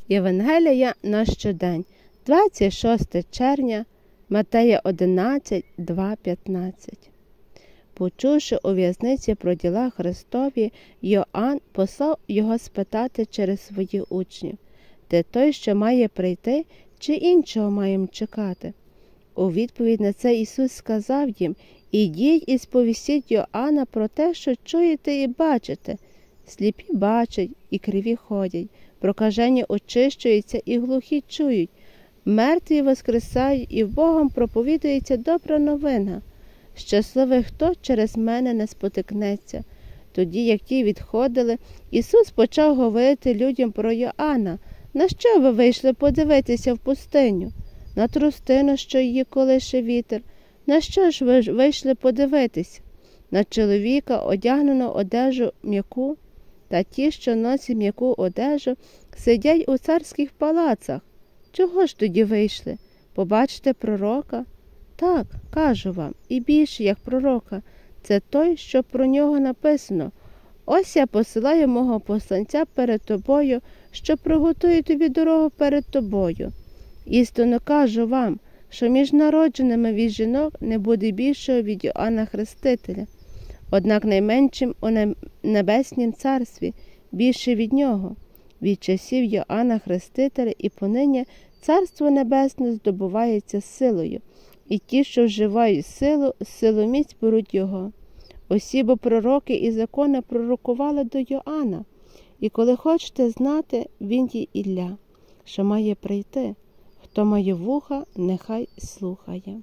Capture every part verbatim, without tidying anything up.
Євангелія на щодень, двадцять шостого червня, Матея одинадцять, два, п'ятнадцять. Почувши у в'язниці про діла Христові, Йоанн послав його спитати через своїх учнів: «Ти той, що має прийти, чи іншого маємо чекати?» У відповідь на це Ісус сказав їм: «Ідіть і сповістіть Йоанна про те, що чуєте і бачите. Сліпі бачать і криві ходять, прокажені очищуються і глухі чують, мертві воскресають і Богом проповідується добра новина. Щасливий, хто через мене не спотикнеться». Тоді, як ті відходили, Ісус почав говорити людям про Йоанна: «На що ви вийшли подивитися в пустиню? На тростину, що її колише вітер? На що ж ви вийшли подивитися? На чоловіка, одягненого одежу м'яку? Та ті, що носять м'яку одежу, сидять у царських палацах. Чого ж тоді вийшли? Побачите пророка? Так, кажу вам, і більше, як пророка. Це той, що про нього написано: ось я посилаю мого посланця перед тобою, що приготує тобі дорогу перед тобою. Істинно кажу вам, що між народженими від жінок не буде більшого від Йоанна Хрестителя. Однак найменшим у небеснім царстві більше від нього. Від часів Йоанна Хрестителя і понині царство небесне здобувається силою, і ті, що вживають силу, силоміць беруть його. Усі бо пророки і закони пророкували до Йоанна, і коли хочете знати, він є Ілля, що має прийти. Хто має вуха, нехай слухає».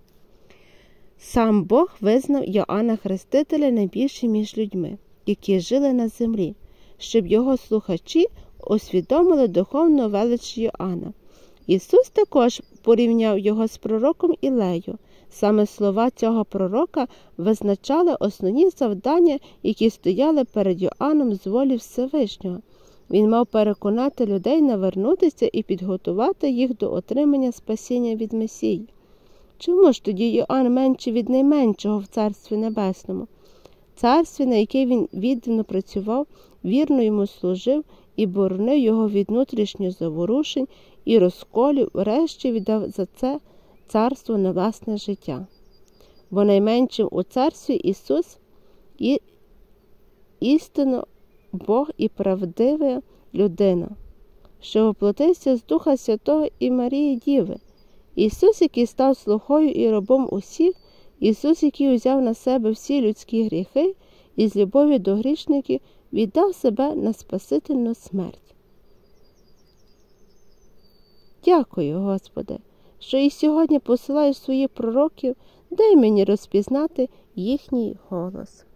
Сам Бог визнав Йоанна Хрестителя найбільшим між людьми, які жили на землі, щоб його слухачі усвідомили духовну велич Йоанна. Ісус також порівняв його з пророком Ілею. Саме слова цього пророка визначали основні завдання, які стояли перед Йоанном з волі Всевишнього. Він мав переконати людей навернутися і підготувати їх до отримання спасіння від Месії. Чому ж тоді Йоанн менший від найменшого в Царстві Небесному? Царстві, на яке він віддано працював, вірно йому служив і боронив його від внутрішніх заворушень і розколів, врешті віддав за це царство на власне життя. Бо найменшим у царстві Ісус і істинно Бог і правдива людина, що воплотився з Духа Святого і Марії Діви. Ісус, який став слугою і рабом усіх, Ісус, який узяв на себе всі людські гріхи і з любові до грішників віддав себе на спасительну смерть. Дякую, Господи, що і сьогодні посилаєш своїх пророків, дай мені розпізнати їхній голос.